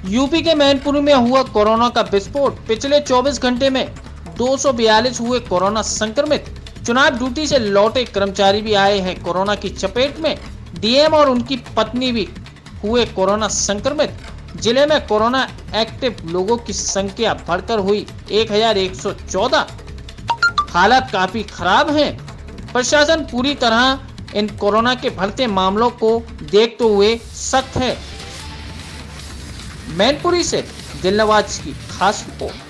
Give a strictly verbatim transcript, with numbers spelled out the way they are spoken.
UP के मैनपुरी में हुआ कोरोना का विस्फोट। पिछले चौबीस घंटे में दो सौ बयालीस हुए कोरोना संक्रमित। चुनाव ड्यूटी से लौटे कर्मचारी भी आए हैं कोरोना की चपेट में। डीएम और उनकी पत्नी भी हुए कोरोना संक्रमित। जिले में कोरोना एक्टिव लोगों की संख्या बढ़कर हुई एक हजार एक सौ चौदह। हालात काफी खराब हैं। प्रशासन पूरी तरह इन कोरोना के बढ़ते मामलों को देखते हुए सख्त है। मैनपुरी से दिलनवाज की खास रिपोर्ट।